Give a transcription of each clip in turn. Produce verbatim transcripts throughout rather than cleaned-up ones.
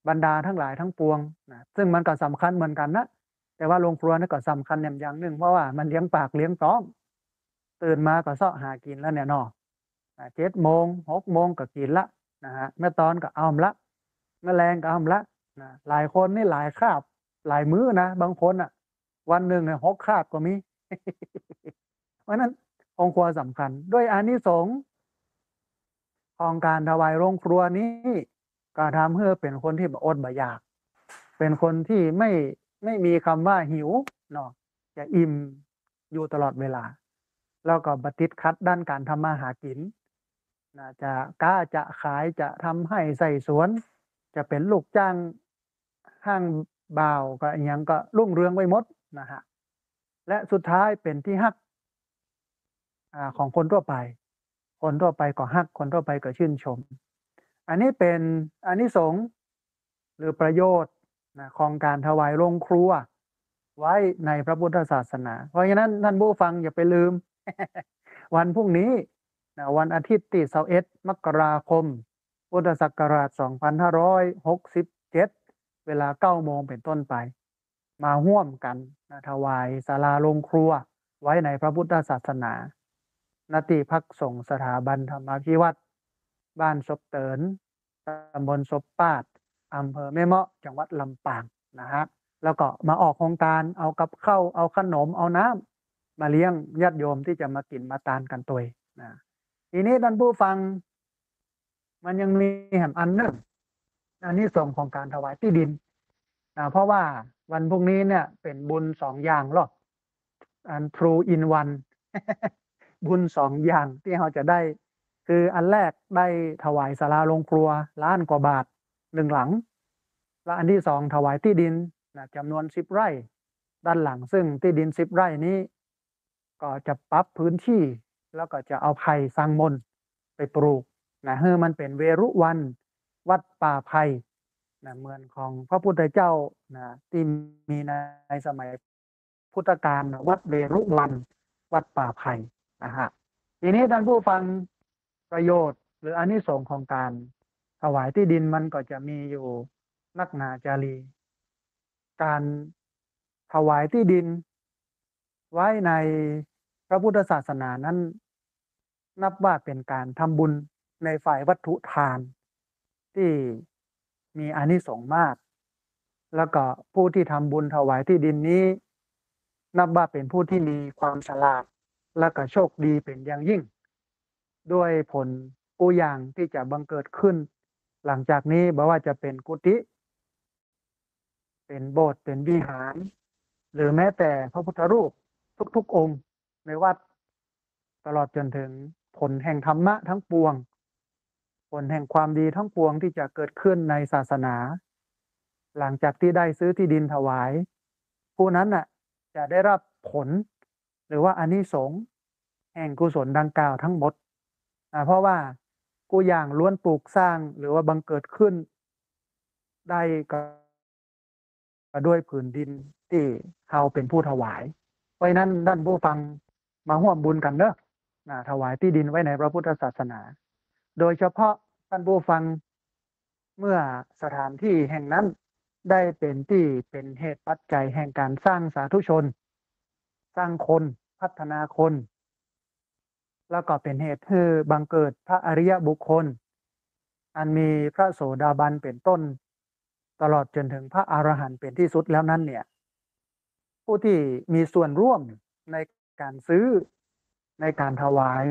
บรรดาทั้งหลายทั้งปวงนะซึ่งมันก็สำคัญเหมือนกันนะแต่ว่าโรงครัวนี่ก็สำคัญอย่างหนึ่งเพราะว่ามันเลี้ยงปากเลี้ยงท้องตื่นมาก็เสาะหากินแล้วเนี่ยเนาะเจ็ดโมงหกโมงก็กินละนะฮะเมื่อตอนก็อ้อมละเมื่อแรงก็อ้อมละนะหลายคนนี่หลายคาบหลายมื้อนะบางคนอ่ะวันหนึ่งเนี่ยหกคาบก็มี เพราะนั้นองค์ครัวสำคัญด้วยอานิสงส์ของการถวายโรงครัวนี้ก็ทำให้เป็นคนที่อดบ่อยากเป็นคนที่ไม่ไม่มีคำว่าหิวเนาะจะอิ่มอยู่ตลอดเวลาแล้วก็บติดคัดด้านการทำมาหากินนะจะกล้าจะขายจะทำให้ใส่สวนจะเป็นลูกจ้างห้างบ่าวก็อย่างยังก็รุ่งเรืองไปหมดนะฮะและสุดท้ายเป็นที่ฮักอ่าของคนทั่วไปคนทั่วไปก็ฮักคนทั่วไปก็ชื่นชมอันนี้เป็นอานิสงส์หรือประโยชน์นะของการถวายโรงครัวไว้ในพระพุทธศาสนาเพราะฉะนั้นท่านผู้ฟังอย่าไปลืม วันพรุ่งนี้นะวันอาทิตย์ที่ยี่สิบเอ็ดมกราคมพุทธศักราชสองพันห้าร้อยหกสิบเจ็ดเวลาเก้าโมงเป็นต้นไปมาร่วมกันนะถวายศาลาโรงครัวไว้ในพระพุทธศาสนาณที่พักสงฆ์สถาบันธรรมาภิวัตรบ้านศพเตินตำบลศพปาดอำเภอแม่เมาะจังหวัดลำปางนะฮะแล้วก็มาออกโครงการเอากับข้าวเอาขนมเอาน้ำมาเลี้ยงญาติโยมที่จะมากินมาทานกันตัวนะทีนี้ท่านผู้ฟังมันยังมีแหมอันหนึ่งอันนี้ส่งของการถวายที่ดินนะเพราะว่าวันพรุ่งนี้เนี่ยเป็นบุญสองอย่างหรอกอัน true in one บุญสองอย่างที่เราจะได้คืออันแรกได้ถวายศาลาโรงครัวล้านกว่าบาทหนึ่งหลังและอันที่สองถวายที่ดินนะจำนวนสิบไร่ด้านหลังซึ่งที่ดินสิบไร่นี้ก็จะปรับพื้นที่แล้วก็จะเอาไผ่สังมนไปปลูกนะให้มันเป็นเวรุวันวัดป่าไผ่นะเหมือนของพระพุทธเจ้านะที่มีในสมัยพุทธกาลวัดเวรุวันวัดป่าไผ่นะฮะทีนี้ท่านผู้ฟังประโยชน์หรืออานิสงส์ของการถวายที่ดินมันก็จะมีอยู่นักหนาจารีการถวายที่ดินไว้ในพระพุทธศาสนานั้นนับว่าเป็นการทำบุญในฝ่ายวัตถุทานที่มีอานิสงส์มากแล้วก็ผู้ที่ทำบุญถวายที่ดินนี้นับว่าเป็นผู้ที่มีความฉลาดและก็โชคดีเป็นอย่างยิ่งด้วยผลกูอย่างที่จะบังเกิดขึ้นหลังจากนี้บอกว่าจะเป็นกุฏิเป็นโบสถ์เป็นวิหารหรือแม้แต่พระพุทธรูปทุกๆองค์ในวัดตลอดจนถึงผลแห่งธรรมะทั้งปวงผลแห่งความดีทั้งปวงที่จะเกิดขึ้นในศาสนาหลังจากที่ได้ซื้อที่ดินถวายผู้นั้นน่ะจะได้รับผลหรือว่าอานิสงส์แห่งกุศลดังกล่าวทั้งหมดนะเพราะว่ากูอย่างล้วนปลูกสร้างหรือว่าบังเกิดขึ้นได้ก็ด้วยผืนดินที่เขาเป็นผู้ถวายเพราะนั้นท่านผู้ฟังมาร่วมบุญกันเนอะนะถวายที่ดินไว้ในพระพุทธศาสนาโดยเฉพาะท่านผู้ฟังเมื่อสถานที่แห่งนั้นได้เป็นที่เป็นเหตุปัจจัยแห่งการสร้างสาธุชนสร้างคนพัฒนาคนแล้วก็เป็นเหตุให้บังเกิดพระอริยบุคคลอันมีพระโสดาบันเป็นต้นตลอดจนถึงพระอรหันต์เป็นที่สุดแล้วนั้นเนี่ยผู้ที่มีส่วนร่วมในการซื้อในการถวาย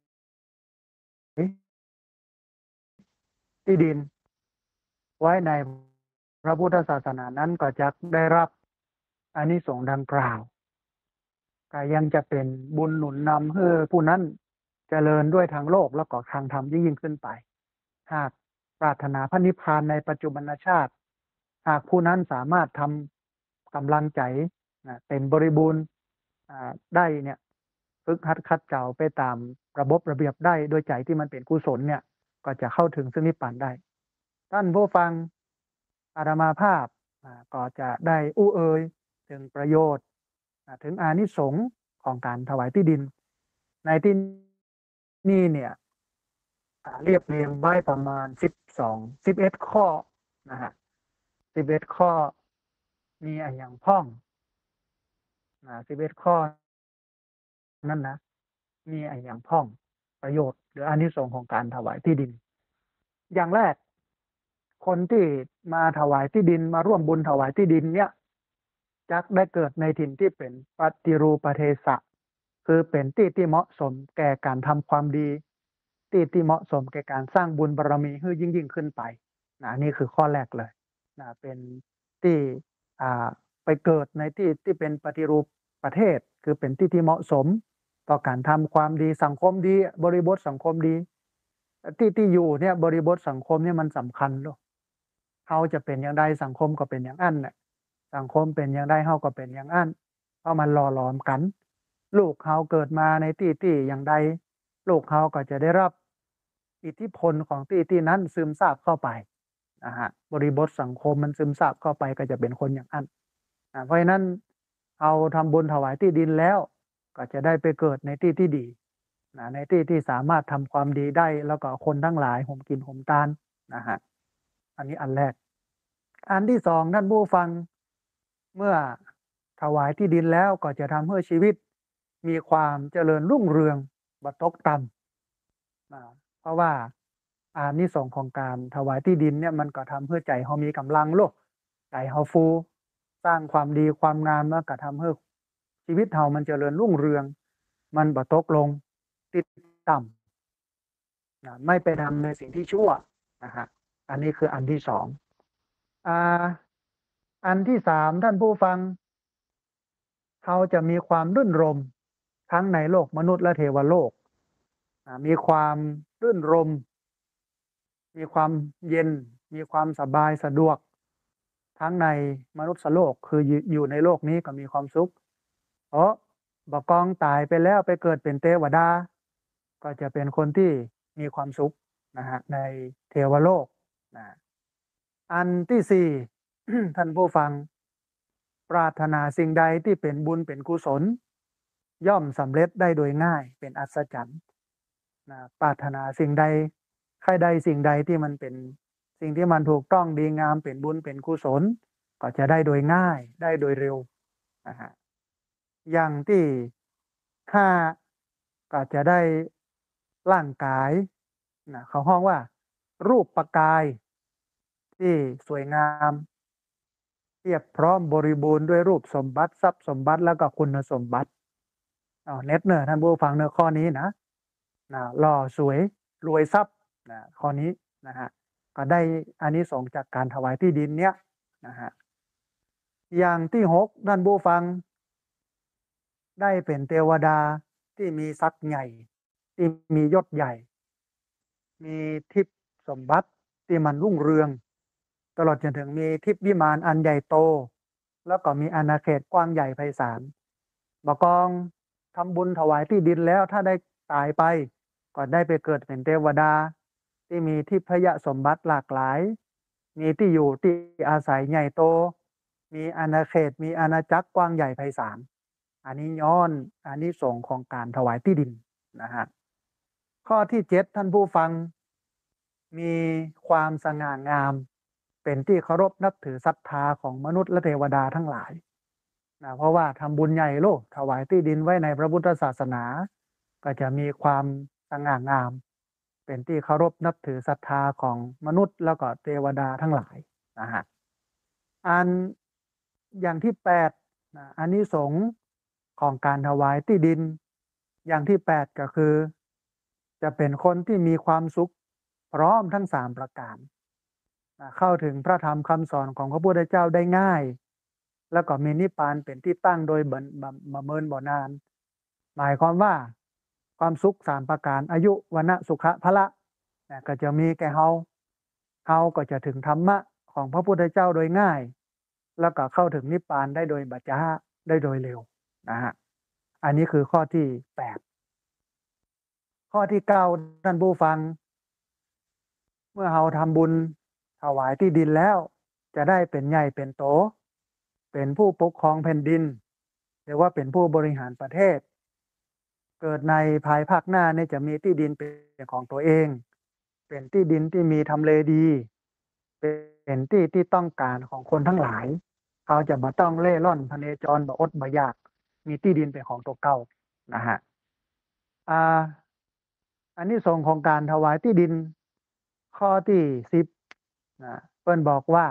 ที่ดินไว้ในพระพุทธศาสนานั้นก็จะได้รับอานิสงส์ดังกล่าวก็ยังจะเป็นบุญหนุนนำให้ผู้นั้นเจริญด้วยทางโลกแล้วก็ทางธรรมยิ่งขึ้นไปหากปรารถนาพระนิพพานในปัจจุบันชาติหากผู้นั้นสามารถทำกำลังใจเต็มบริบูรณ์ได้เนี่ยฝึกหัดขัดเกลาไปตามระบบระเบียบได้โดยใจที่มันเป็นกุศลเนี่ยก็จะเข้าถึงซึ่งนิพพานได้ท่านผู้ฟังอาตมาภาพก็จะได้อู้เอ่ยถึงประโยชน์ถึงอานิสงส์ของการถวายที่ดินในที่นี่เนี่ยเรียบเรียงไว้ประมาณสิบสอง สิบเอ็ดข้อนะฮะสิบเอ็ดข้อมีอะหยังพ้องนะสิบเอ็ดข้อนั่นนะมีอะหยังพ้องประโยชน์หรืออานิสงส์ของการถวายที่ดิน อย่างแรก คนที่มาถวายที่ดินมาร่วมบุญถวายที่ดินเนี่ยจักได้เกิดในถิ่นที่เป็นปฏิรูปเทศะคือเป็นที่ที่เหมาะสมแก่การทำความดีที่ที่เหมาะสมแก่การสร้างบุญบารรมีให้ยิ่งยิ่งขึ้นไปนะนี่คือข้อแรกเลยนะเป็นที่อ่าไปเกิดในที่ที่เป็นปฏิรูปประเทศคือเป็นที่ที่เหมาะสมต่อการทำความดีสังคมดีบริบทสังคมดีที่ที่อยู่เนี่ยบริบทสังคมเนี่ยมันสำคัญลูกเขาจะเป็นอย่างไรสังคมก็เป็นอย่างนั้นแหละสังคมเป็นอย่างไรเขาก็เป็นอย่างนั้นเพราะมันหล่อหลอมกัน ลูกเขาเกิดมาในที่ที่อย่างใดลูกเขาก็จะได้รับอิทธิพลของที่ที่นั้นซึมซาบเข้าไปนะฮะบริบทสังคมมันซึมซาบเข้าไปก็จะเป็นคนอย่างนั้นนะเพราะฉะนั้นเอาทำบุญถวายที่ดินแล้วก็จะได้ไปเกิดในที่ที่ดีนะในที่ที่สามารถทำความดีได้แล้วก็คนทั้งหลายห่มกินห่มทานนะฮะอันนี้อันแรก อันที่สองท่านผู้ฟังเมื่อถวายที่ดินแล้วก็จะทำให้ชีวิตมีความเจริญรุ่งเรืองบ่ตกต่ำนะเพราะว่าอานิสงส์ของการถวายที่ดินเนี่ยมันก็ทำให้ใจเขามีกำลังโลกใจเขาฟูสร้างความดีความงามแล้วก็ทำให้ชีวิตเรามันเจริญรุ่งเรือง มันบ่ตกลงติดต่ำนะไม่ไปทำในสิ่งที่ชั่วนะฮะอันนี้คืออันที่สองอ่าอันที่สามท่านผู้ฟังเขาจะมีความรื่นรมทั้งในโลกมนุษย์และเทวโลกมีความรื่นรมมีความเย็นมีความสบายสะดวกทั้งในมนุษย์โลกคืออยู่ในโลกนี้ก็มีความสุขเพราะบกองตายไปแล้วไปเกิดเป็นเทวดาก็จะเป็นคนที่มีความสุขนะฮะในเทวโลกนะอันที่สี่ ท่านผู้ฟังปรารถนาสิ่งใดที่เป็นบุญเป็นกุศลย่อมสำเร็จได้โดยง่ายเป็นอัศจรรย์นะปรารถนาสิ่งใดใครใดสิ่งใดที่มันเป็นสิ่งที่มันถูกต้องดีงามเป็นบุญเป็นกุศลก็จะได้โดยง่ายได้โดยเร็วนะฮะอย่างที่ห้าก็จะได้ร่างกายนะเขาห้องว่ารูปประกายที่สวยงามเทียบพร้อมบริบูรณ์ด้วยรูปสมบัติทรัพย์สมบัติแล้วก็คุณสมบัติเอาเน็ตเนอร์ท่านผู้ฟังเนอข้อนี้นะนะหล่อสวยรวยทรัพย์นะข้อนี้นะฮะก็ได้อานิสงส์จากการถวายที่ดินเนี้ยนะฮะอย่างที่หกท่านผู้ฟังได้เป็นเทวดาที่มีศักดิ์ใหญ่ที่มียศใหญ่ มีทิพย์สมบัติที่มันรุ่งเรืองตลอดจนถึงมีทิพย์วิมานอันใหญ่โตแล้วก็มีอาณาเขตกว้างใหญ่ไพศาลบกองทำบุญถวายที่ดินแล้วถ้าได้ตายไปก็ได้ไปเกิดเป็นเทวดาที่มีทิพยสมบัติหลากหลายมีที่อยู่ที่อาศัยใหญ่โตมีอาณาเขตมีอาณาจักรกว้างใหญ่ไพศาลอันนี้ย้อนอันนี้ส่งของการถวายที่ดินนะฮะข้อที่เจ็ดท่านผู้ฟังมีความสง่างามเป็นที่เคารพนับถือศรัทธาของมนุษย์และเทวดาทั้งหลายนะเพราะว่าทำบุญใหญ่โลกถวายที่ดินไว้ในพระพุทธศาสนาก็จะมีความสง่างามเป็นที่เคารพนับถือศรัทธาของมนุษย์แล้วก็เทวดาทั้งหลายนะฮะอันอย่างที่แปดนะอานิสงส์ของการถวายที่ดินอย่างที่แปดก็คือจะเป็นคนที่มีความสุขพร้อมทั้งสามประการเข้าถึงพระธรรมคำสอนของพระพุทธเจ้าได้ง่ายแล้วก็มีนิพพานเป็นที่ตั้งโดยบำเมินบ่นานหมายความว่าความสุขสามประการอายุวันะสุขะพละก็จะมีแก่เฮาเฮาก็จะถึงธรรมะของพระพุทธเจ้าโดยง่ายแล้วก็เข้าถึงนิพพานได้โดยบัจจาได้โดยเร็วนะฮะอันนี้คือข้อที่แปดข้อที่เก้าท่านผู้ฟังเมื่อเราทำบุญถวายที่ดินแล้วจะได้เป็นใหญ่เป็นโตเป็นผู้ปกครองแผ่นดินหรือว่าเป็นผู้บริหารประเทศเกิดในภายภาคหน้าเนี่ยจะมีที่ดินเป็นของตัวเองเป็นที่ดินที่มีทำเลดีเป็นที่ที่ต้องการของคนทั้งหลาย เขาจะบ่ต้องเล่ร่อนพเนจรบ่อดบ่อยาก มีที่ดินเป็นของตัวเก่านะฮะอ่าอันนี้ส่งส์ของการถวายที่ดินข้อที่สิบนะเปิ้นบอกว่า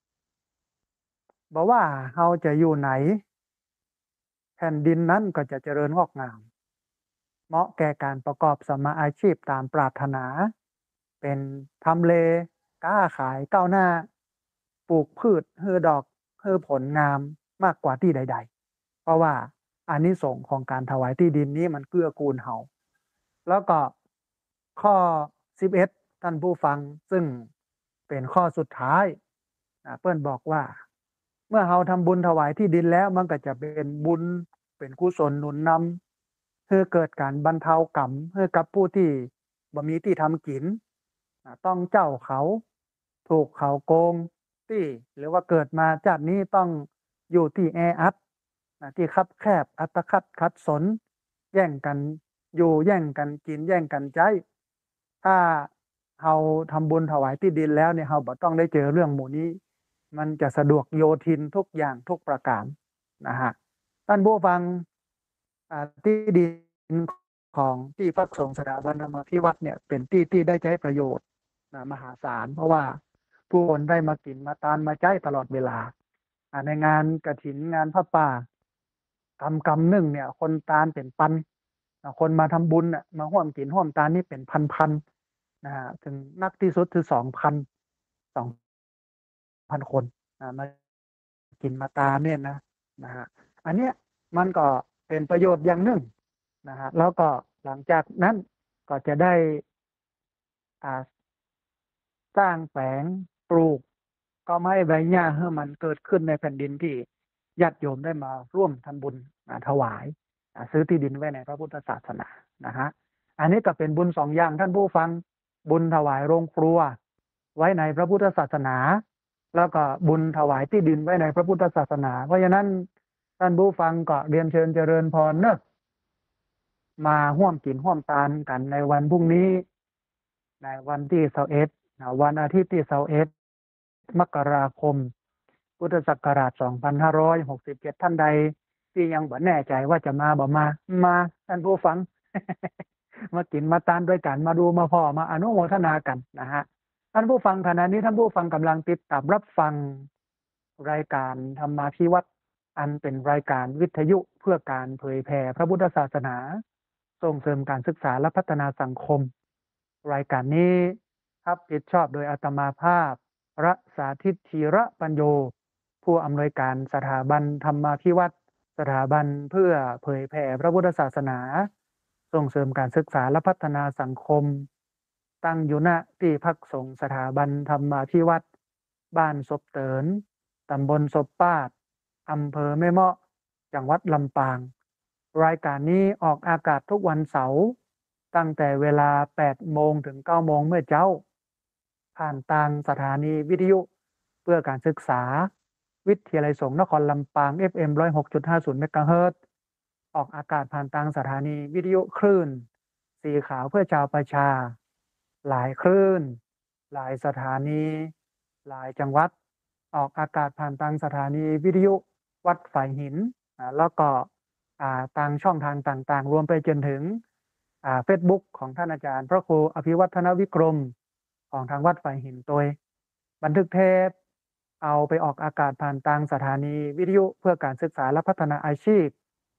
บอกว่าเราจะอยู่ไหน แผ่นดินนั้นก็จะเจริญงอกงาม เหมาะแก่การประกอบสมมาอาชีพตามปรารถนา เป็นทำเลค้าขายก้าวหน้า ปลูกพืชเฮือดอกเฮือผลงามมากกว่าที่ใดๆ เพราะว่าอานิสงส์ของการถวายที่ดินนี้มันเกื้อกูลเฮาแล้วก็ข้อสิบเอ็ดท่านผู้ฟังซึ่งเป็นข้อสุดท้ายนะเปิ้นบอกว่า เมื่อเฮาทำบุญถวายที่ดินแล้วมันก็จะเป็นบุญเป็นกุศลหนุนนำให้เกิดการบรรเทากรรมให้กับผู้ที่บ่มีที่ทำกินอ่าต้องเจ้าเขาถูกเขาโกงที่หรือว่าเกิดมาชาตินี้ต้องอยู่ที่แออัดอ่าที่คับแคบอัตคัดขัดสน แย่งกันอยู่แย่งกันกินแย่งกันใช้ ถ้าเฮาทำบุญถวายที่ดินแล้วเนี่ยเฮาบ่ต้องได้เจอเรื่องหมู่นี้ มันจะสะดวกโยทินทุกอย่างทุกประการนะฮะท่านผู้ฟังอ่าที่ดินของที่พักสงฆ์สถาบันธรรมาภิวัตน์เนี่ยเป็นที่ที่ได้ใช้ประโยชน์นะมหาศาลเพราะว่าผู้คนได้มากินมาทานมาใช้ตลอดเวลาอ่าในงานกฐินงานพระป่ากรรมกรรมหนึ่งเนี่ยคนทานเป็นปันอ่าคนมาทำบุญน่ะมาร่วมกินร่วมทานนี่เป็นพันๆนะฮะถึงนักที่สุดคือ สองพัน สองพัน คนอ่ามากินมาตามเนี่ยนะนะฮะอันเนี้ยมันก็เป็นประโยชน์อย่างหนึ่งนะฮะแล้วก็หลังจากนั้นก็จะได้อ่าสร้างแฝงปลูกก็ไม้ใบหญ้าให้มันเกิดขึ้นในแผ่นดินที่ญาติโยมได้มาร่วมทำบุญอ่าถวายอ่าซื้อที่ดินไว้ในพระพุทธศาสนานะฮะอันนี้ก็เป็นบุญสองอย่างท่านผู้ฟังบุญถวายโรงครัวไว้ในพระพุทธศาสนา แล้วก็บุญถวายที่ดินไว้ในพระพุทธศาสนา เพราะฉะนั้นท่านผู้ฟังก็เรียนเชิญเจริญพรเนอะมาร่วมกินร่วมทานกันในวันพรุ่งนี้ในวันที่ยี่สิบเอ็ดนะวันอาทิตย์ที่ยี่สิบเอ็ดมกราคม พุทธศักราช สองพันห้าร้อยหกสิบเจ็ด ท่านใดที่ยังบ่แน่ใจว่าจะมาบ่มา มาท่านผู้ฟัง มากินมาทานด้วยกันมาดูมาพ่อมาอนุโมทนากันนะฮะ ท่านผู้ฟังขณะนี้ท่านผู้ฟังกำลังติดตามรับฟังรายการธรรมาภิวัตน์อันเป็นรายการวิทยุเพื่อการเผยแผ่พระพุทธศาสนาส่งเสริมการศึกษาและพัฒนาสังคม รายการนี้รับผิดชอบโดยอาตมาภาพพระสาธิตธีระปัญโยผู้อำนวยการสถาบันธรรมาภิวัตน์สถาบันเพื่อเผยแผ่พระพุทธศาสนาส่งเสริมการศึกษาและพัฒนาสังคมตั้งอยู่ณที่พักสงฆ์สถาบันธรรมาภิวัตน์บ้านศพเตินตำบลศพปาดอำเภอแม่เมาะจังหวัดลำปางรายการนี้ออกอากาศทุกวันเสาร์ตั้งแต่เวลา แปดโมง ถึง เก้าโมง เมื่อเจ้าผ่านทางสถานีวิทยุเพื่อการศึกษาวิทยาลัยสงฆ์นครลำปาง เอฟ เอ็ม หนึ่งร้อยหกจุดห้าศูนย์ เมกะเฮิรตซ์ออกอากาศผ่านทางสถานีวิทยุคลื่นสีขาวเพื่อชาวประชาหลายคลื่นหลายสถานีหลายจังหวัดออกอากาศผ่านทางสถานีวิทยุวัดฝ่ายหินแล้วก็ทางช่องทางต่างๆรวมไปจนถึงเฟซบุ๊กของท่านอาจารย์พระครูอภิวัฒนวิกรมของทางวัดฝ่ายหินโดยบันทึกเทปเอาไปออกอากาศผ่านทางสถานีวิทยุเพื่อการศึกษาและพัฒนาอาชีพ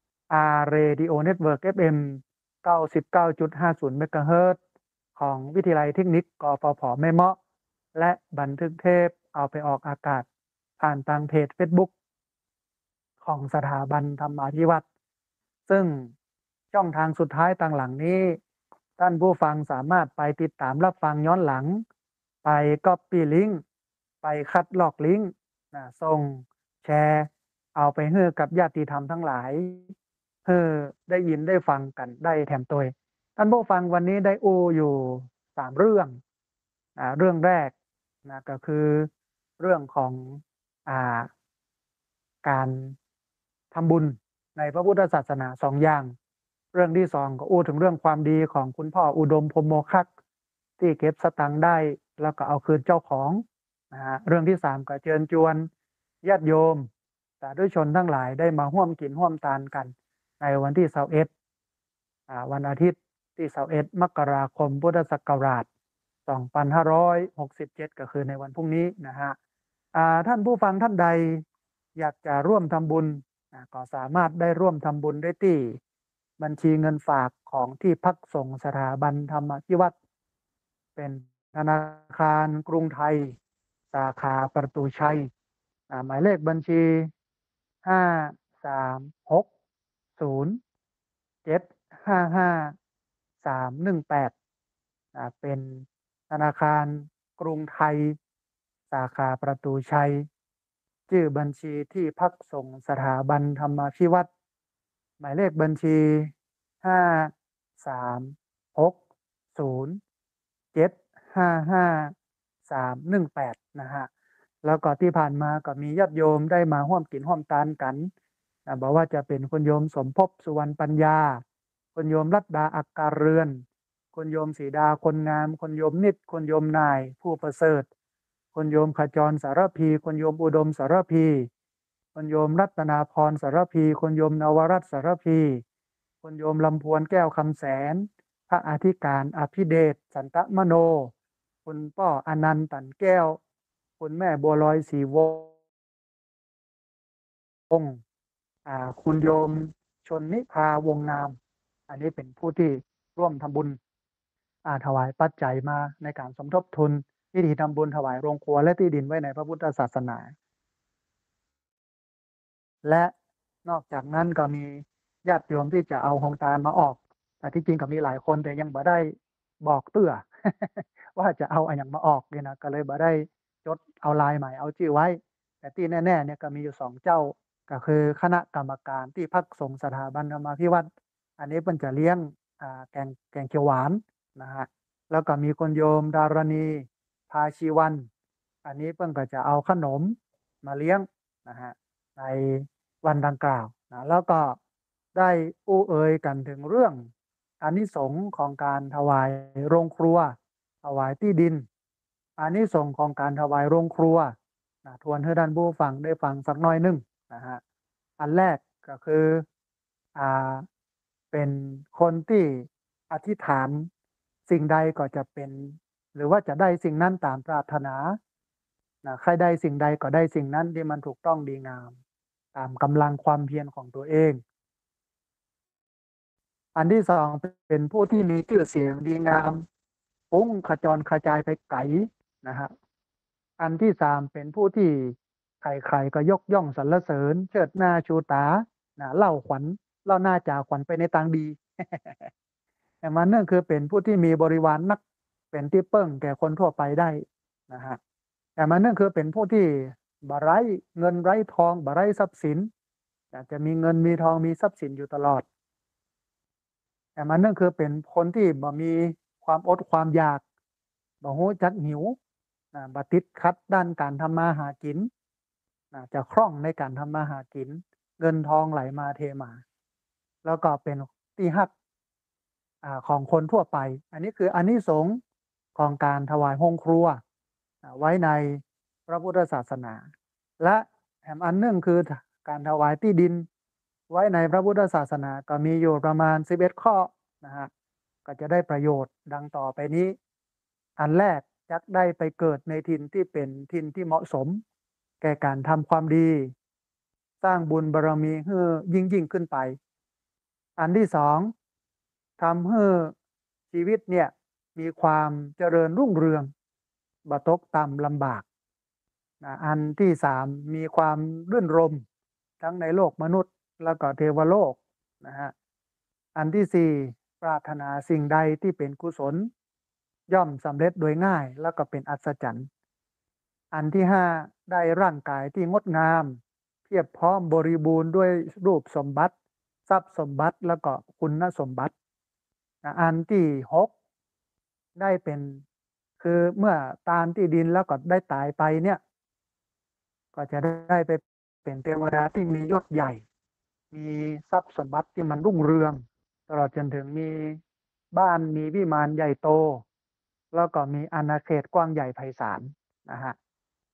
R Radio Network เอฟ เอ็ม เก้าสิบเก้าจุดห้าศูนย์ เมกะเฮิรตซ์ของวิทยาลัยเทคนิคกฟผแม่เมาะและบันทึกเทปเอาไปออกอากาศผ่านทางเพจ Facebook ของสถาบันธรรมาภิวัตน์ซึ่งช่องทางสุดท้ายต่างหลังนี้ท่านผู้ฟังสามารถไปติดตามรับฟังย้อนหลังไปก๊อปปี้ลิงก์ไปคัดลอกลิงก์นะส่งแชร์เอาไปให้กับญาติธรรมทั้งหลายเพื่อได้ยินได้ฟังกันได้แถมตัวท่านผู้ฟังวันนี้ได้อู้อยู่สามเรื่องนะเรื่องแรกนะก็คือเรื่องของอ่าการทำบุญในพระพุทธศาสนาสองอย่างเรื่องที่สองก็อู้ถึงเรื่องความดีของคุณพ่ออุดมพรหมโมคักที่เก็บสตังค์ได้แล้วก็เอาคืนเจ้าของนะฮะเรื่องที่สามก็เชิญชวนญาติโยมสาธุชนทั้งหลายได้มาร่วมกินร่วมทานกัน ในวันที่ยี่สิบเอ็ดอ่าวันอาทิตย์ที่ยี่สิบเอ็ดมกราคมพุทธศักราชสองพันห้าร้อยหกสิบเจ็ดก็คือในวันพรุ่งนี้นะฮะอ่าท่านผู้ฟังท่านใดอยากจะร่วมทำบุญอ่าก็สามารถได้ร่วมทำบุญได้ที่บัญชีเงินฝากของที่พักสงฆ์สถาบันธรรมพิวัตรเป็นธนาคารกรุงไทยสาขาประตูชัยอ่าหมายเลขบัญชีห้าสามหกศูนย์เจ็ดห้าห้าสามหนึ่งแปดอ่าเป็นธนาคารกรุงไทยสาขาประตูชัยชื่อบัญชีที่พักส่งสถาบันธรรมพิวัตรหมายเลขบัญชีห้าสามหกศูนย์เจ็ดห้าห้าสามหนึ่งแปดนะฮะแล้วก็ที่ผ่านมาก็มีญาติโยมได้มาร่วมกินร่วมทานกันนะบอกว่าจะเป็นคุณโยมสมภพสุวรรณปัญญาคุณโยมรัตดาอักการเรือนคุณโยมศรีดาคนงามคุณโยมนิดคุณโยมนายผู้ประเสริฐคุณโยมขจรสารพีคุณโยมอุดมสารพีคุณโยมรัตนาพรสารพีคุณโยมนวรัตน์สารพีคุณโยมลำพวนแก้วคำแสนพระอธิการอภิเดชสันตมโนคุณป้ออนันต์ตันแก้วคุณแม่บัวลอยศรีวงศ์อ่าคุณโยมชนนิพาวงงามอันนี้เป็นผู้ที่ร่วมทำบุญอ่าถวายปัจจัยมาในการสมทบทุนพิธีทำบุญถวายโรงครัวและที่ดินไว้ในพระพุทธศาสนาและนอกจากนั้นก็มีญาติโยมที่จะเอาโครงการมาออกแต่ที่จริงก็มีหลายคนแต่ยังบ่ได้บอกเตื้อ ว่าจะเอาอันอย่างมาออกเนี่ยนะก็เลยบ่ได้จดเอาลายใหม่เอาชื่อไว้แต่ที่แน่ๆเนี่ยก็มีอยู่สองเจ้าก็คือคณะกรรมการที่พักสงฆ์สถาบันธรรมาภิวัตรอันนี้เพิ่นจะเลี้ยงอ่าแกงแกงเขียวหวานนะฮะแล้วก็มีคุณโยมดารณีภาชีวันอันนี้เพิ่นก็จะเอาขนมมาเลี้ยงนะฮะในวันดังกล่าวนะแล้วก็ได้อู้เอ่ยกันถึงเรื่องอานิสงส์ของการถวายโรงครัวถวายที่ดินอานิสงส์ของการถวายโรงครัวนะทวนให้ท่านผู้ฟังได้ฟังสักหน่อยหนึงนะฮะอันแรกก็คืออ่าเป็นคนที่อธิษฐานสิ่งใดก็จะเป็นหรือว่าจะได้สิ่งนั้นตามปรารถนานะใครได้สิ่งใดก็ได้สิ่งนั้นที่มันถูกต้องดีงามตามกำลังความเพียรของตัวเอง อันที่สองเป็นผู้ที่มีชื่อเสียงดีงามฟุ้งขจรกระจายไปไกลนะฮะอันที่สามเป็นผู้ที่ใครๆก็ยกย่องสรรเสริญเชิดหน้าชูตานะเล่าขวัญเล่าหน้าจ่าขวัญไปในทางดี แต่มันนั่นคือเป็นผู้ที่มีบริวารนักเป็นที่เปิ้งแก่คนทั่วไปได้นะฮะแต่มันนั่นคือเป็นผู้ที่บไร้เงินไร้ทองบไร้ทรัพย์สินแต่จะมีเงินมีทองมีทรัพย์สินอยู่ตลอด แต่มันนั่นคือเป็นคนที่บ่มีความอดความอยากบ่ฮู้จักหิวนะบ่ติดขัดด้านการทำมาหากินนะจะคล่องในการทำมาหากินเงินทองไหลมาเทมาแล้วก็เป็นที่ฮักอ่าของคนทั่วไปอันนี้คืออานิสงส์ของการถวายโรงครัวอ่าไว้ในพระพุทธศาสนาและแถมอันหนึ่งคือการถวายที่ดินไว้ในพระพุทธศาสนาก็มีอยู่ประมาณสิบเอ็ดข้อนะฮะก็จะได้ประโยชน์ดังต่อไปนี้ อันแรกจักได้ไปเกิดในถิ่นที่เป็นถิ่นที่เหมาะสม แก่การทำความดี สร้างบุญบารมีให้ยิ่งยิ่งขึ้นไป อันที่สองทำให้ชีวิตเนี่ยมีความเจริญรุ่งเรืองบ่ตกต่ำลำบากนะอันที่สามมีความรื่นรมทั้งในโลกมนุษย์แล้วก็เทวโลกนะฮะอันที่สี่ปรารถนาสิ่งใดที่เป็นกุศลย่อมสำเร็จโดยง่ายแล้วก็เป็นอัศจรรย์อันที่ห้าได้ร่างกายที่งดงามเพียบพร้อมบริบูรณ์ด้วยรูปสมบัติทรัพย์สมบัติแล้วก็คุณสมบัติอันที่หกได้เป็นคือเมื่อตามที่ดินแล้วก็ได้ตายไปเนี่ยก็จะได้ไปเป็นเทวดาที่มียศใหญ่มีทรัพย์สมบัติที่มันรุ่งเรืองตลอดจนถึงมีบ้านมีวิมานใหญ่โตแล้วก็มีอาณาเขตกว้างใหญ่ไพศาลนะฮะ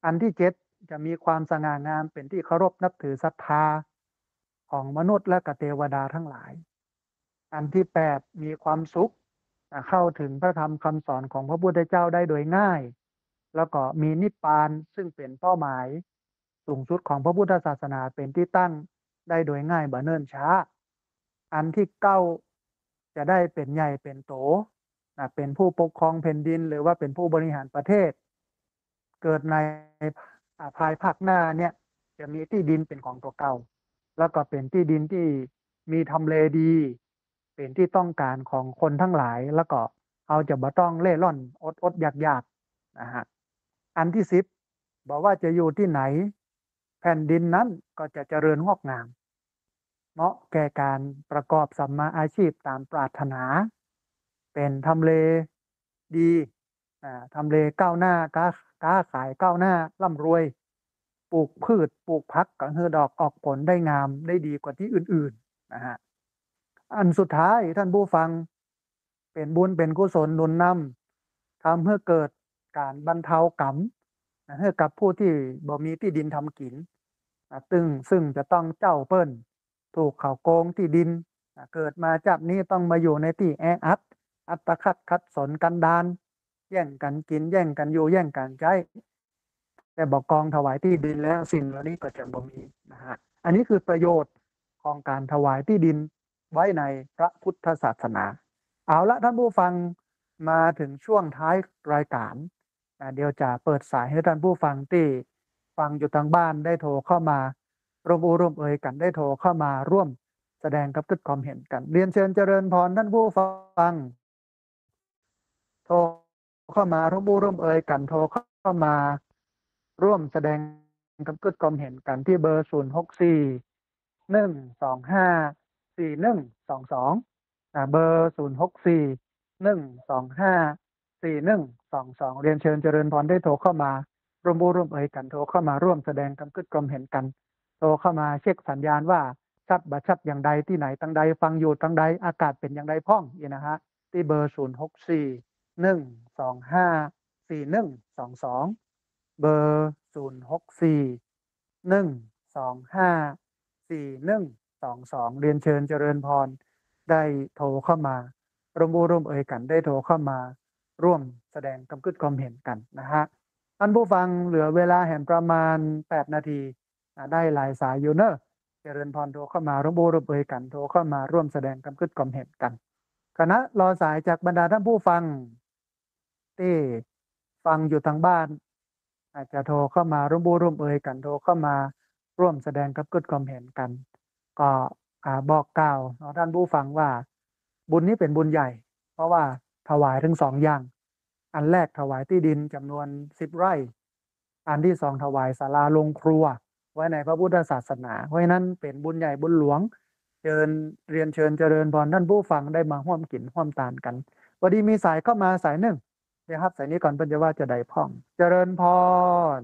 อันที่เจ็ดจะมีความสง่างามเป็นที่เคารพนับถือศรัทธาของมนุษย์และก็เทวดาทั้งหลาย อันที่แปดมีความสุขเข้าถึงพระธรรมคำสอนของพระพุทธเจ้าได้โดยง่าย แล้วก็มีนิพพานซึ่งเป็นเป้าหมายสูงสุดของพระพุทธศาสนาเป็นที่ตั้งได้โดยง่ายบ่เนิ่นช้า อันที่เก้าจะได้เป็นใหญ่เป็นโตนะเป็นผู้ปกครองแผ่นดินหรือว่าเป็นผู้บริหารประเทศ เกิดในภายภาคหน้าเนี่ยจะมีที่ดินเป็นของตัวเก่า แล้วก็เป็นที่ดินที่มีทำเลดี เป็นที่ต้องการของคนทั้งหลาย แล้วก็เขาจะบ่ต้องเล่ร่อนอดอดอยากอยากนะฮะอันที่สิบบอกว่าจะอยู่ที่ไหน แผ่นดินนั้นก็จะเจริญงอกงาม เหมาะแก่การประกอบสัมมาอาชีพตามปรารถนา เป็นทำเลดีทำเลก้าวหน้าก้าก้าขายก้าวหน้าร่ำรวย ปลูกพืชปลูกพักก็คือดอกออกผลได้งามได้ดีกว่าที่อื่นๆนะฮะอันสุดท้ายท่านผู้ฟังเป็นบุญเป็นกุศลหนุนนำทำให้เกิดการบรรเทากรรมให้กับผู้ที่บ่มีที่ดินทำกินตึงซึ่งจะต้องเจ้าเปิ้นถูกเขาโกงที่ดินเกิดมาจากนี้ต้องมาอยู่ในที่แออัดอัตคัดคัดสนกันดานแย่งกันกินแย่งกันอยู่แย่งกันใช้แต่บอกกองถวายที่ดินแล้วสิ่งเหล่านี้ก็จะบ่มีนะฮะอันนี้คือประโยชน์ของการถวายที่ดินไว้ในพระพุทธศาสนาเอาละท่านผู้ฟังมาถึงช่วงท้ายรายการเดี๋ยวจะเปิดสายให้ท่านผู้ฟังที่ฟังอยู่ทางบ้านได้โทรเข้ามาร่วมอูร่วมเอ่ยกันได้โทรเข้ามาร่วมแสดงกับคิดความเห็นกันเรียนเชิญเจริญพรท่านผู้ฟังโทรเข้ามาร่วมอูร่วมเอ่ยกันโทรเข้ามาร่วมแสดงกับคิดความเห็นกันที่เบอร์ศูนย์ หก สี่ หนึ่ง สอง ห้า สี่ หนึ่ง สอง สองเบอร์ศูนย์ หก สี่ หนึ่ง สอง ห้า สี่ หนึ่ง สอง สองเรียนเชิญเจริญพรได้โทรเข้ามาร่วมบูร่วมเอ่ยกันโทรเข้ามาร่วมแสดงความคิดความเห็นกันโทรเข้ามาเช็คสัญญาณว่าชัดบ่ชัดอย่างใดที่ไหนตั้งใดฟังอยู่ตั้งใดอากาศเป็นอย่างใดพ้องอีนะฮะที่เบอร์ศูนย์ หก สี่ หนึ่ง สอง ห้า สี่ หนึ่ง สอง สองเบอร์ศูนย์ หก สี่ หนึ่ง สอง ห้า สี่ หนึ่ง สอง สองเรียนเชิญเจริญพรได้โทรเข้ามาร่วมบูร่วมเอ่ยกันได้โทรเข้ามาร่วมแสดงความคิดความเห็นกันนะฮะท่านผู้ฟังเหลือเวลาแห่งประมาณแปดนาทีได้หลายสายอยู่เนอะเจริญพรโทรเข้ามาร่วมบูร่วมเอ่ยกันโทรเข้ามาร่วมแสดงความคิดความเห็นกันคณะรอสายจากบรรดาท่านผู้ฟังที่ฟังอยู่ทางบ้านอาจจะโทรเข้ามาร่วมบูร่วมเอ่ยกันโทรเข้ามาร่วมแสดงความคิดความเห็นกันก็บอกกล่าวท่านผู้ฟังว่าบุญนี้เป็นบุญใหญ่เพราะว่าถวายทั้งสองอย่างอันแรกถวายที่ดินจำนวนสิบไร่อันที่สองถวายศาลาโรงครัวไว้ในพระพุทธศาสนาเพราะฉะนั้นเป็นบุญใหญ่บุญหลวงเชิญเรียนเชิญเจริญพรท่านผู้ฟังได้มาร่วมกินร่วมทานกันพอดีมีสายเข้ามาสายหนึ่งเดี๋ยวครับสายนี้ก่อนเพิ่นจะว่าจะได้พ่องเจริญพร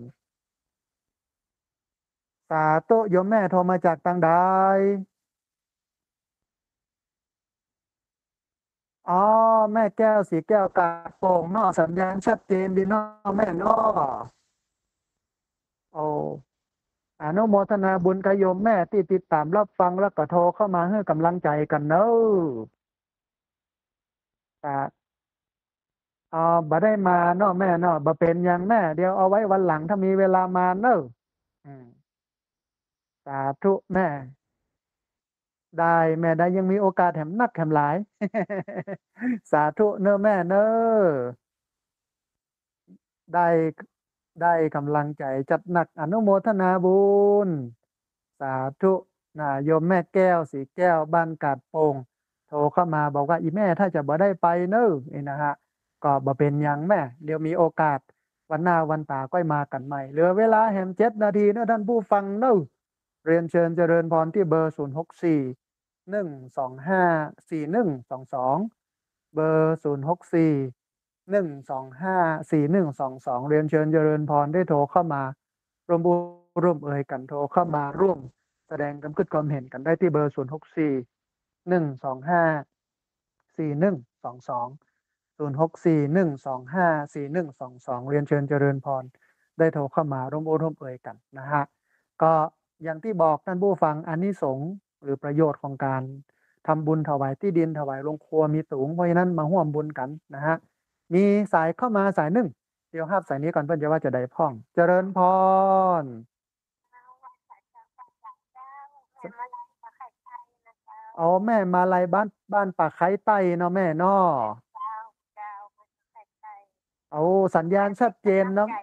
สาธุโยมแม่โทรมาจากทางใดอ๋อแม่แก้วสีแก้วกาดโป่งเนาะสัญญาณชัดเจนดีเนาะแม่เนาะโอ้อนุโมทนาบุญกับโยมแม่ที่ติดตามรับฟังแล้วก็โทรเข้ามาให้กำลังใจกันเนาะแต่อ๋อบ่ได้มาเนาะแม่เนาะบ่เป็นอย่างแม่เดี๋ยวเอาไว้วันหลังถ้ามีเวลามาเนาะอืมสาธุแม่ได้แม่ได้ยังมีโอกาสแถมนักแถมหลาย สาธุเนอะแม่เนอะได้ได้กำลังใจจัดหนักอนุโมทนาบุญสาธุนะโยมแม่แก้วสีแก้วบ้านกาดโป่งโทรเข้ามาบอกว่าอีแม่ถ้าจะบ่ได้ไปเนอะนี่นะฮะก็บ่เป็นอย่างแม่เดี๋ยวมีโอกาสวันหน้าวันตาก็มากันใหม่เหลือเวลาแหมเจ็ดนาทีนะท่านผู้ฟังเนอะเรียนเชิญเจริญพรที่เบอร์ศูนย์หกสี่หนึ่งสองห้าสี่หนึ่งสองสองเบอร์ศูนย์หกสี่หนึ่งสองห้าสี่หนึ่งสองสองเรียนเชิญเจริญพรได้โทรเข้ามาร่วมบุญร่วมเอ่ยกันโทรเข้ามาร่วมแสดงความคิดความเห็นกันได้ที่เบอร์ศูนย์หกสี่หนึ่งสองห้าสี่หนึ่งสองสองศูนย์หกสี่หนึ่งสองห้าสี่หนึ่งสองสองเรียนเชิญเจริญพรได้โทรเข้ามาร่วมโอ้ร่วมเอ่ยกันนะฮะก็อย่างที่บอกท่านผู้ฟังอานิสงส์หรือประโยชน์ของการทำบุญถวายที่ดินถวายโรงครัวมีสูงเพราะฉะนั้นมาร่วมบุญกันนะฮะมีสายเข้ามาสายหนึ่งเดี๋ยวครับสายนี้ก่อนเพื่อนจะว่าจะได้พ่องเจริญพรเอาแม่มาลัยบ้านบ้านปากไข่ใต้เนาะแม่เนาะเอาสัญญาณชัดเจนเนาะ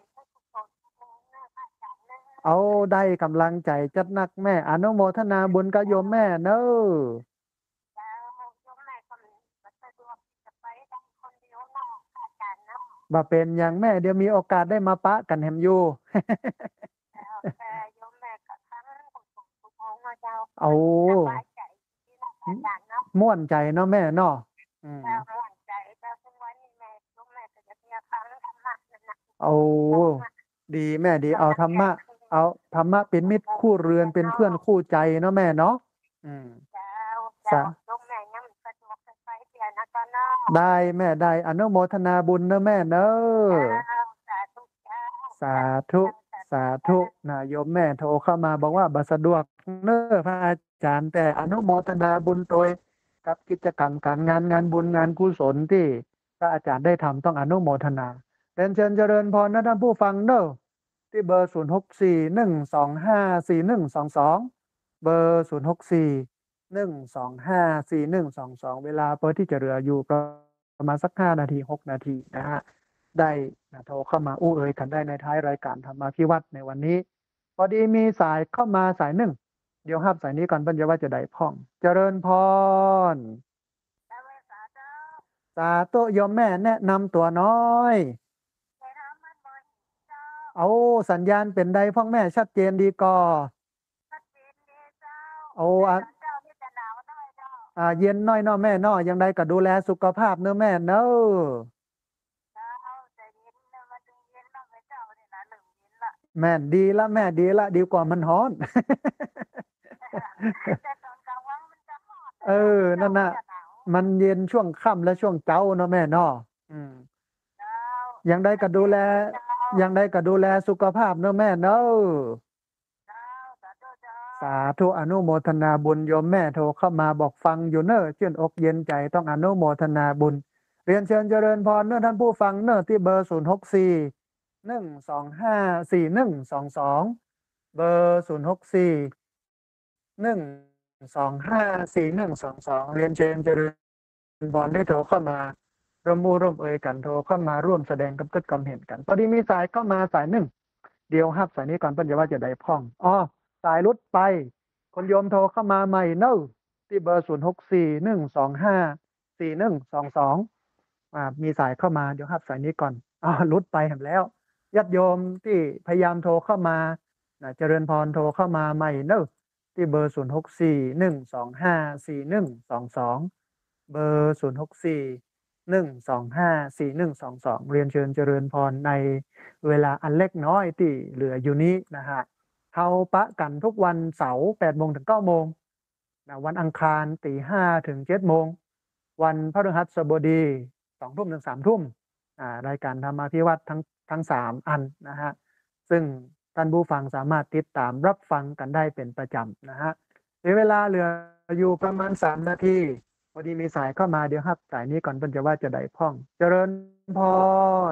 เอาได้กำลังใจจัดนักแม่อนุโมทนาบุญกับโยมแม่เนอะบ่เป็นอย่างแม่เดี๋ยวมีโอกาสได้มาปะกันแฮมอยู่ เอาม่วนใจเนาะแม่เนาะอืมเอาดีแม่ดีเอาธรรมะเอาธรรมะเป็นมิตรคู่เรือนเป็นเพื่อนคู่ใจเนาะแม่เนาะอืมสาได้แม่ได้อนุโมทนาบุญเนอะแม่เนอะสาธุสาธุนะโยมแม่โทรเข้ามาบอกว่าบัสะดวกเนอะพระอาจารย์แต่อนุโมทนาบุญโดยกับกิจกรรมการงานงานบุญงานกุศลที่พระอาจารย์ได้ทำต้องอนุโมทนาเรียนเชิญเจริญพรนะท่านผู้ฟังเนอะที่เบอร์ศูนย์หกสี่หนึ่งสองห้าสี่หนึ่งสองสองเบอร์ศูนย์หกสี่หนึ่งสองห้าสี่หนึ่งสองสองเวลาเปิดที่จะเหลืออยู่ประมาณสักห้านาทีหกนาทีนะฮะได้นะโทรเข้ามาอู้เอ่ยกันได้ในท้ายรายการธรรมาภิวัตรในวันนี้พอดีมีสายเข้ามาสายหนึ่งเดี๋ยวห้ามสายนี้ก่อนเพิ่นจะว่าจะได้พ่องเจริญพรสาธุโยมแม่แนะนำตัวน้อยเอาสัญญาณเป็นใดพ่องแม่ชัดเจนดีก่อเอาอ่ะอ่าเย็นน้อยเนาะแม่เนาะยังไดก็ดูแลสุขภาพเนอะแม่เนอะแม่ดีละแม่ดีละดีกว่ามันฮ้อน เออนั่นน่ะมันเย็นช่วงค่ำและช่วงเช้าเนาะแม่เนาะอืมยังได้ก็ดูแลยังได้ก็ดูแลสุขภาพเนอะแม่เนอะสาธุอนุโมทนาบุญโยมแม่โทรเข้ามาบอกฟังอยู่เนอะชื่นอกเย็นใจต้องอนุโมทนาบุญเรียนเชิญเจริญพรเนอะท่านผู้ฟังเนอะที่เบอร์ศูนย์หกสี่หนึ่งสองห้าสี่หนึ่งสองสองเบอร์ศูนย์หกสี่หนึ่งสองห้าสี่หนึ่งสองสองเรียนเชิญเจริญพรได้โทรเข้ามาร่วมมูร่วมเอ่ยกันโทรเข้ามาร่วมแสดงกับกิจกรรมเห็นกันพอดีมีสายเข้ามาสายหนึ่งเดียวครับสายนี้ก่อนเพิ่นจะว่าจะได้พ่องอ๋อสายรุดไปคนโยมโทรเข้ามาใหม่เนอะที่เบอร์ศูนย์หกสี่หนึ่งสองห้าสี่หนึ่งสองสองอ่ามีสายเข้ามาเดี๋ยวครับสายนี้ก่อนอ๋อรุดไปเห็นแล้วญาติโยมที่พยายามโทรเข้ามานะเจริญพรโทรเข้ามาใหม่เนอะที่เบอร์ศูนย์หกสี่หนึ่งสองห้าสี่หนึ่งสองสองเบอร์ศูนย์หกสี่หนึ่งสองห้าสี่หนึ่งสองสองเรียนเชิญเจริญพรในเวลาอันเล็กน้อยที่เหลืออยู่นี้นะฮะเฮาปะกันทุกวันเสาร์แปดโมงถึงเก้าโมงนะวันอังคารตีห้าถึงเจ็ดโมงวันพฤหัสบดีสองทุ่มถึงสามทุ่มอ่ารายการธรรมาภิวัตรทั้งทั้งสามอันนะฮะซึ่งท่านผู้ฟังสามารถติดตามรับฟังกันได้เป็นประจำนะฮะเวลาเหลืออยู่ประมาณสามนาทีพอดีมีสายเข้ามาเดี๋ยวครับสายนี้ก่อนเพิ่นจะว่าจะได้พ่องเจริญพร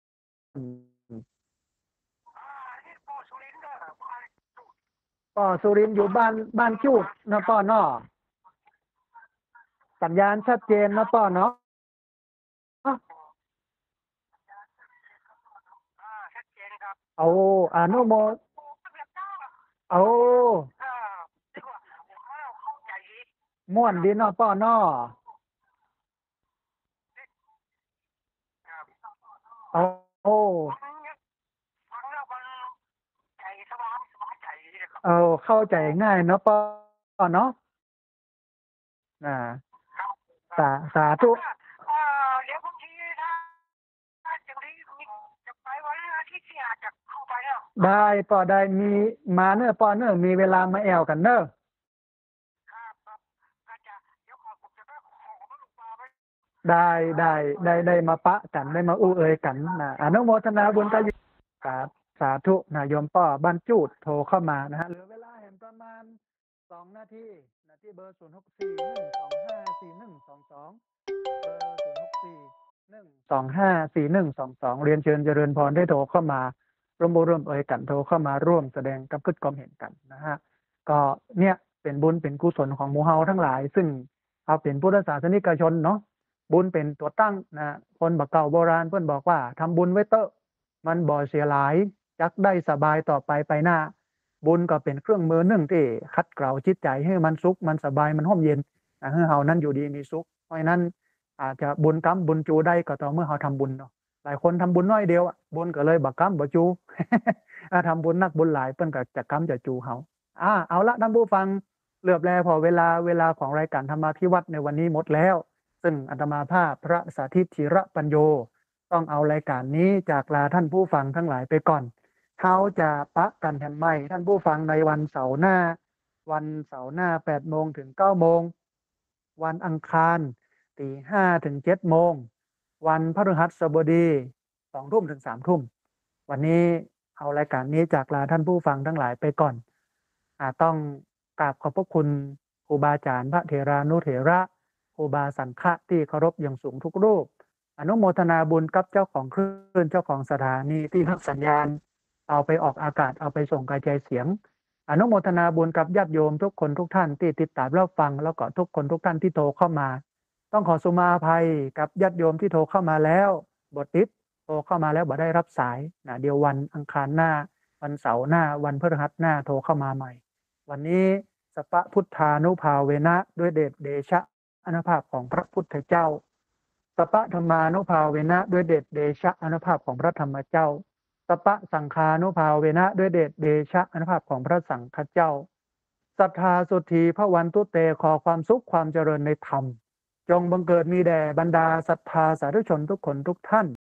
ป่อสุรินทร์อยู่บ้านบ้านจูดนะป่อเนาะสัญญาณชัดเจนนะป่อเนาะเอาอนุโมเอาม่วนดีเนาะป่อเนาะเอาโอ้เอาเข้าใจง่ายเนาะป่อเนาะอ่าสาสาธุได้ป่อได้มีมาเนอะป่อเนอะมีเวลามาแอวกันเนอะได้ได้ได้ได้มาปะกันได้มาอู้เอ่ยกันนะอนุโมทนาบุญกับครับสาธุนะโยมป้อบ้านจูดโทรเข้ามานะฮะเหลือเวลาแห่งประมาณสองนาทีนะที่เบอร์ศูนย์ หก สี่ หนึ่ง สอง ห้า สี่ หนึ่ง สอง สองเบอร์ศูนย์ หก สี่ หนึ่ง สอง ห้า สี่ หนึ่ง สอง สองเรียนเชิญเจริญพรได้โทรเข้ามาร่วมบุญร่วมเอ่ยกันโทรเข้ามาร่วมแสดงกับพฤติกรรมเห็นกันนะฮะก็เนี่ยเป็นบุญเป็นกุศลของหมู่เฮาทั้งหลายซึ่งเอาเป็นพุทธศาสนิกชนเนาะบุญเป็นตัวตั้งนะคนบักเก่าโบราณเพิ่นบอกว่าทำบุญไว้เตอะมันบ่เสียหลายจักได้สบายต่อไปไปหน้าบุญก็เป็นเครื่องมือหนึ่งที่คัดเกลาจิตใจให้มันสุขมันสบายมันห่มเย็นนะให้เฮานั้นอยู่ดีมีสุขเพราะฉะนั้นอาจจะบุญกรรมบุญจูได้ก็ต่อเมื่อเฮาทำบุญเนาะหลายคนทำบุญน้อยเดียวอะบุญก็เลยบักกรรมบ่จู ถ้าทำบุญนักบุญหลายเปิ้นก็จะกรรมจะจูเฮาอ่าเอาละท่านผู้ฟังเหลือบแลพอเวลาเวลาของรายการธรรมาภิวัตน์ในวันนี้หมดแล้วซึ่งอาตมาภาพพระสาธิตธีระปัญโยต้องเอารายการนี้จากลาท่านผู้ฟังทั้งหลายไปก่อนเขาจะปะกันแทนใหม่ท่านผู้ฟังในวันเสาร์หน้าวันเสาร์หน้าแปดโมงถึงเก้าโมงวันอังคารตีห้าถึงเจ็ดโมงวันพฤหัสบดีสองทุ่มถึงสามทุ่มวันนี้เอารายการนี้จากลาท่านผู้ฟังทั้งหลายไปก่อนอาต้องกราบขอบพระคุณครูบาอาจารย์พระเถรานุเถระครูบาสังฆะที่เคารพอย่างสูงทุกรูปอนุโมทนาบุญกับเจ้าของคลื่นเจ้าของสถานีที่รับสัญญาณเอาไปออกอากาศเอาไปส่งกระจายเสียงอนุโมทนาบุญกับญาติโยมทุกคนทุกท่านที่ติดตามรับฟังแล้วก็ทุกคนทุกท่านที่โทรเข้ามาต้องขอสุมาภัยกับญาติโยมที่โทรเข้ามาแล้วบทติดโทรเข้ามาแล้วบ่ได้รับสายนะเดี๋ยววันอังคารหน้าวันเสาร์หน้าวันพฤหัสหน้าโทรเข้ามาใหม่วันนี้สัพพพุทธานุภาเวนะด้วยเดชเดชะอานุภาพของพระพุทธเจ้าสัพพธรรมานุภาเวนะด้วยเดชเดชะอานุภาพของพระธรรมเจ้าสัพพสังฆานุภาเวนะด้วยเดชเดชะอานุภาพของพระสังฆเจ้าศรัทธาสุธีพระวันตุเตขอความสุขความเจริญในธรรมจงบังเกิดมีแด่บรรดาศรัทธาสาธุชนทุกคนทุกท่าน